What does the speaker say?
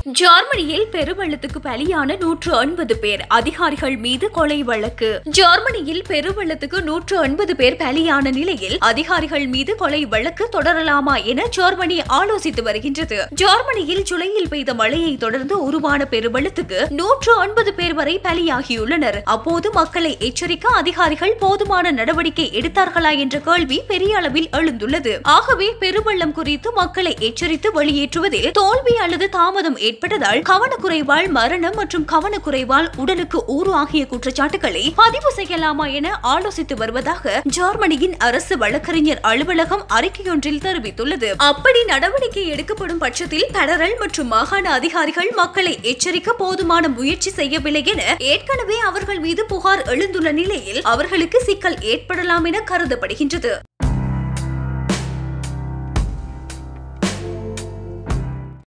ஜெர்மனியில் பெருவெள்ளத்துக்கு பலியான 109 பேர், அதிகாரிகள் மீது கொலை வழக்கு. ஜெர்மனியில் பெருவெள்ளத்துக்கு 109 பேர் பலியான நிலையில் அதிகாரிகள் மீது கொலை வழக்கு தொடரலாமா என ஜெர்மனி ஆலோசித்து வருகின்றது. ஜெர்மனியில் ஜூலையில் பெய்த மழையை தொடர்ந்து உருவான பெருவெள்ளத்துக்கு 109 பேர் வரை பலியாகியுள்ளனர். அப்போது மக்களை எச்சரிக்க அதிகாரிகள் போதுமான நடவடிக்கை எடுத்தார்களா என்ற கேள்வி பெரிய அளவில் எழுந்துள்ளது. ஆகவே பெருவெள்ளம் குறித்து மக்களை எச்சரித்து வெளியேற்றுவதில் தோல்வி அல்லது தாமதம் ஏற்பட்டதால் கவனக்குறைவால் மரணம் மற்றும் கவனக்குறைவால் உடலுக்கு ஊறு ஆகிய குற்றச்சாட்டுகளை பதிவு செய்யலாமா என ஆலோசித்து வருவதாக ஜெர்மனியின் அரசு வழக்கறிஞர் அலுவலகம் அறிக்கையொன்றில் தெரிவித்துள்ளது. அப்படி நடவடிக்கை எடுக்கப்படும் பட்சத்தில் பெடரல் மற்றும் மாகாண அதிகாரிகள் மக்களை எச்சரிக்க போதுமான முயற்சி செய்யவில்லை என ஏற்கனவே அவர்கள் மீது புகார் எழுந்துள்ள நிலையில் அவர்களுக்கு சிக்கல் ஏற்படலாம் என கருதப்படுகின்றது.